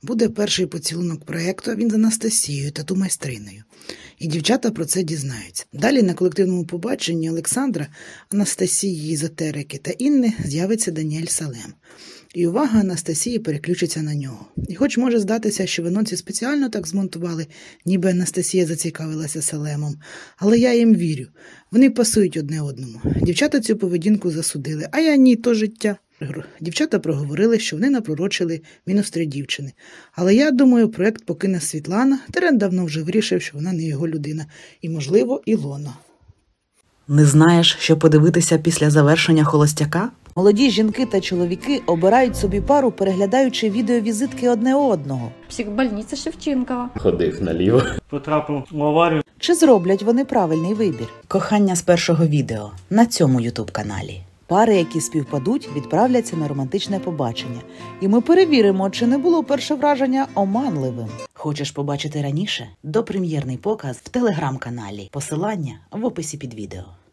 Буде перший поцілунок проєкту, він з Анастасією, тату-майстриною. І дівчата про це дізнаються. Далі на колективному побаченні Олександра, Анастасії, езотерики та Інни з'явиться Даніель Салем. І увага Анастасії переключиться на нього. І хоч може здатися, що в анонсі спеціально так змонтували, ніби Анастасія зацікавилася Салемом, але я їм вірю. Вони пасують одне одному. Дівчата цю поведінку засудили, а я ні, то життя. Дівчата проговорили, що вони напророчили -3 дівчини. Але я думаю, проєкт покине Світлана. Терен давно вже вирішив, що вона не його людина. І, можливо, Ілона. Не знаєш, що подивитися після завершення «Холостяка»? Молоді жінки та чоловіки обирають собі пару, переглядаючи відеовізитки одне одного. Психбольниця Шевченкова. Ходив наліво. Потрапив в аварію. Чи зроблять вони правильний вибір? Кохання з першого відео на цьому ютуб-каналі. Пари, які співпадуть, відправляться на романтичне побачення. І ми перевіримо, чи не було перше враження оманливим. Хочеш побачити раніше? Допрем'єрний показ в телеграм-каналі. Посилання в описі під відео.